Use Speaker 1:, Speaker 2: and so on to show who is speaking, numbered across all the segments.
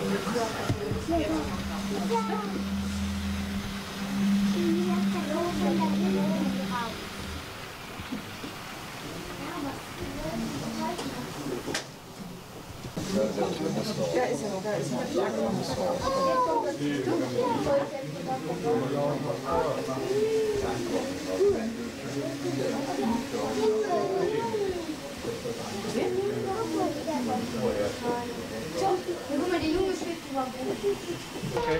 Speaker 1: Da ist er, da ist er.
Speaker 2: Guck mal, der Junge steht überhaupt.
Speaker 3: Okay.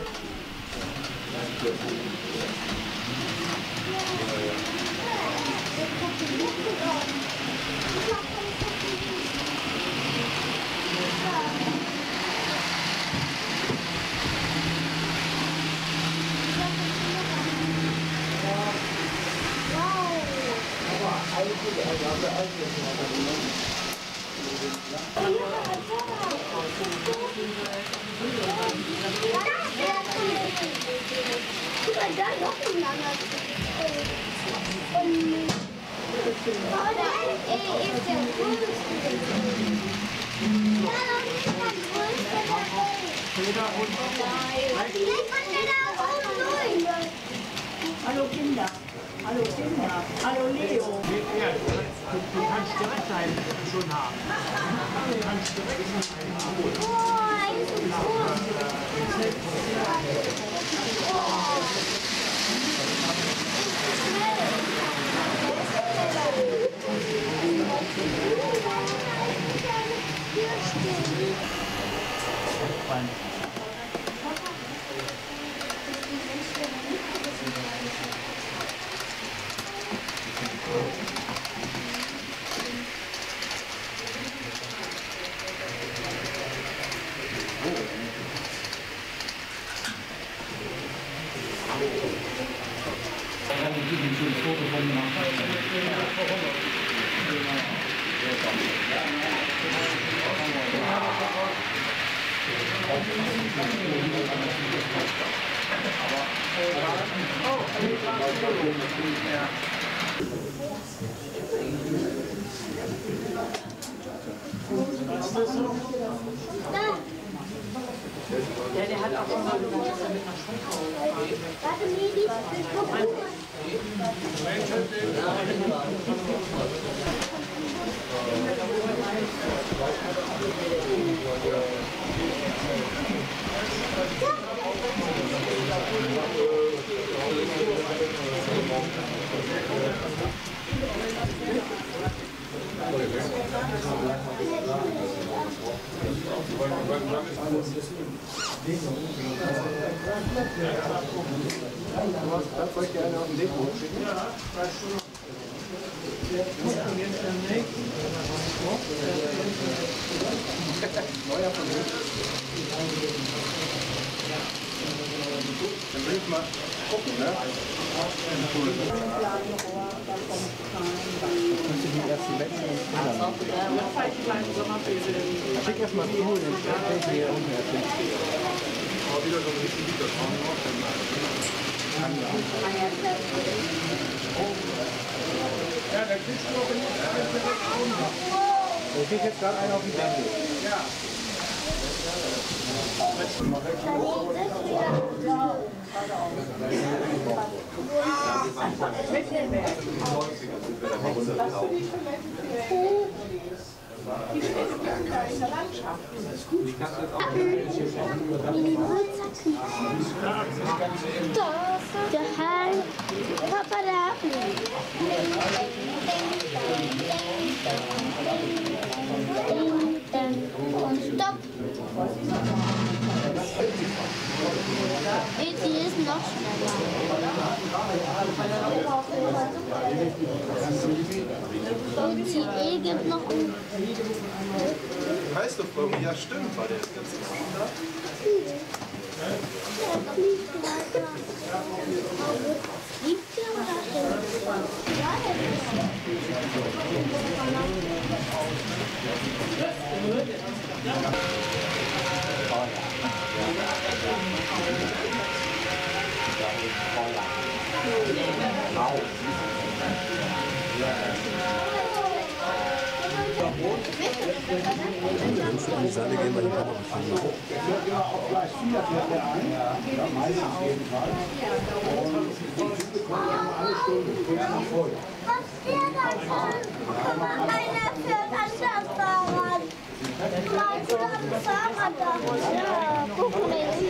Speaker 2: Guck mal, da noch ein langer. Oh nein, ist der größte. Ja, noch nicht der größte dabei. Vielleicht kann der da oben durch.
Speaker 1: Hallo Kinder. Hallo Kinder. Hallo Leo.
Speaker 4: Ja, du kannst direkt einen schon haben. Du kannst direkt einen haben.
Speaker 2: Oh, ist so groß.
Speaker 1: Ja, der hat auch schon mal gesagt, dass er mit einer Schulter
Speaker 2: Warte, Medi,
Speaker 3: Das wollte ich gerne auf den Depot schicken. Ja, 3 Stunden. Neuer von mir. Dann will ich mal gucken, ne? Kannst du die ersten wechseln? Schick erst mal die holen, dann stelle ich hier unten erst hin. Aber wieder so ein bisschen Liter dran. Ja, da kriegst du auch direkt runter. Ich krieg jetzt gerade einen auf die Decke. Ja.
Speaker 1: Die steht in der Landschaft. Das ist gut.
Speaker 2: der Hahn. Papa, da. Und stopp. Die ist noch schneller. Und die E gibt noch um.
Speaker 3: Weißt du, Frau, ja stimmt, war der jetzt ganz da?
Speaker 2: Liegt der oder stimmt? Ja,
Speaker 5: Seite gehen, weil die Kamera kann.
Speaker 3: Ja, auf Gleis 4 fährt der ein. Ja, meistens jedenfalls. Und die kommen ja nur alle Stunden, kurz nach vorher.
Speaker 2: Was der da voll? Guck mal, einer fährt an das Fahrrad. Meinst du das Fahrrad da? Ja, guck mal,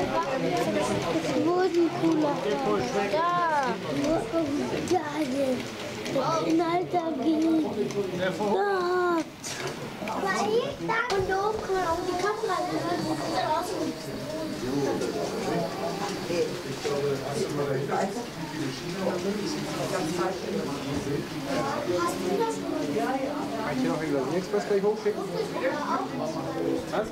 Speaker 2: wo ist ein cooler Fahrrad? Da. Da ist. Ein alter geht. Dort. Und da oben kann man auch die Kamera hören.
Speaker 3: Kann ich hier noch den Express gleich hochschicken? Was?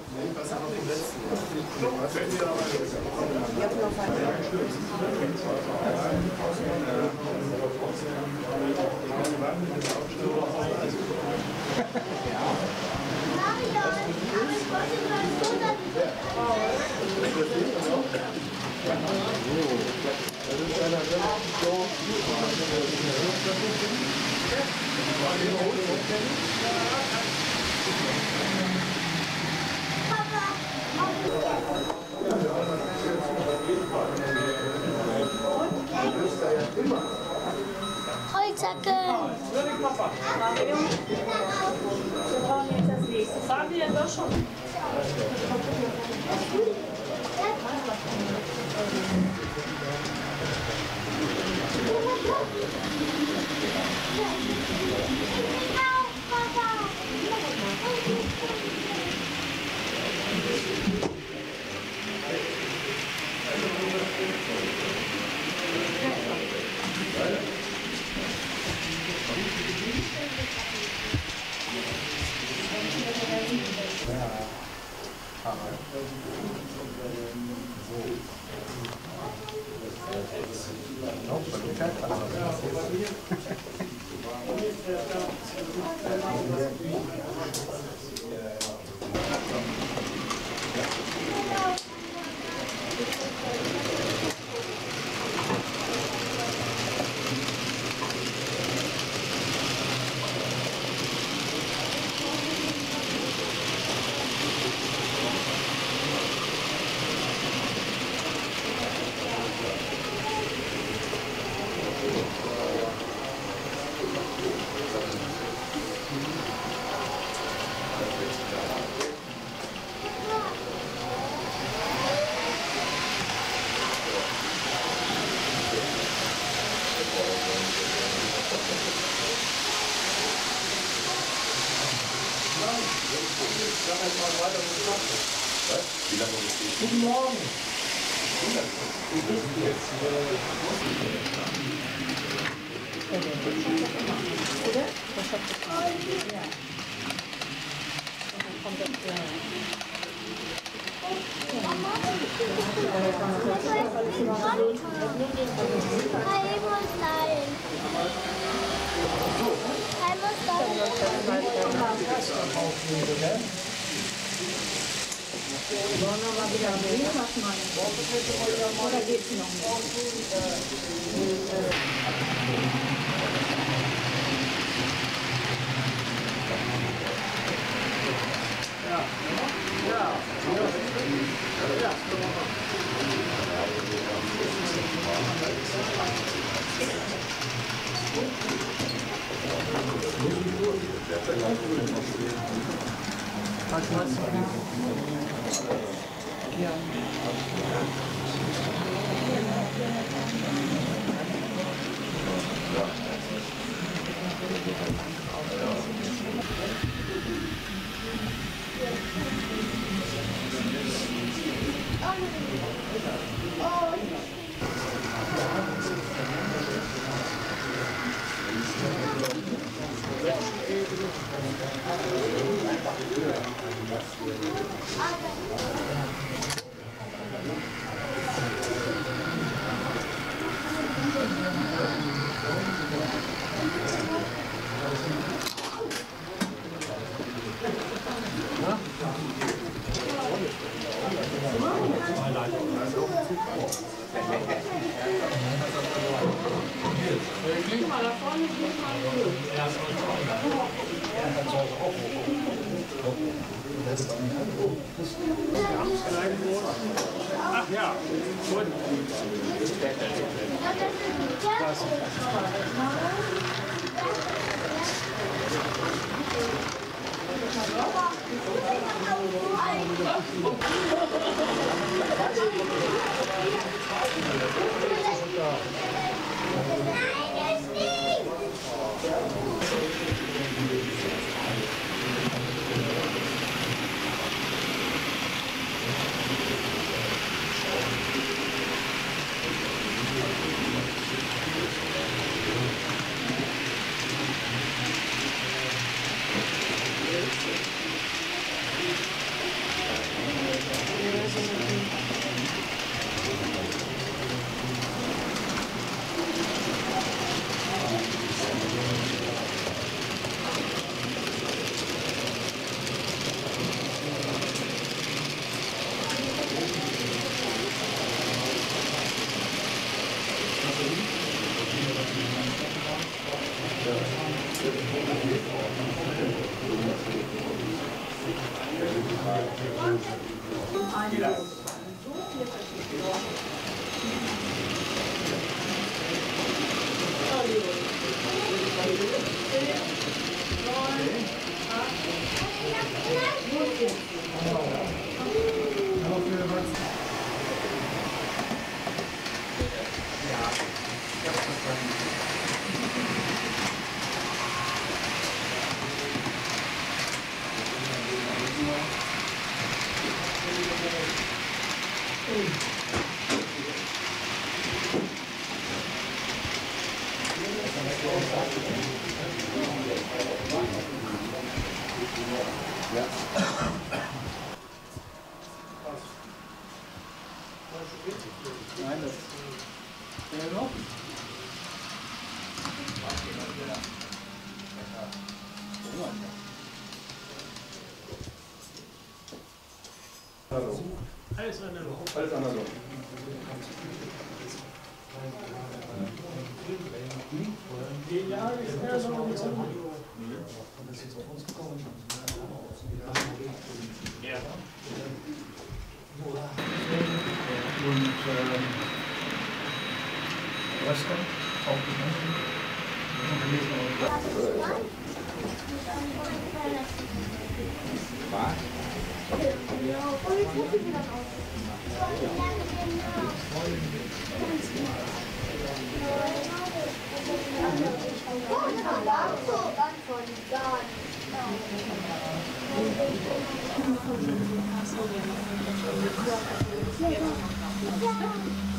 Speaker 2: Holzacke.
Speaker 1: Fabian war schon.
Speaker 3: Guten Morgen.
Speaker 1: Wollen wir mal wieder ein Bild machen? Oder geht's noch
Speaker 3: Ja,
Speaker 4: Ganz klein groß. Ach ja, gut.
Speaker 3: Nein, das ist noch.
Speaker 4: Alles analog.
Speaker 3: Alles analog.
Speaker 4: Ja, ist eher so mit so einem ja.
Speaker 3: Und Röster, auch die Was?
Speaker 2: Ja.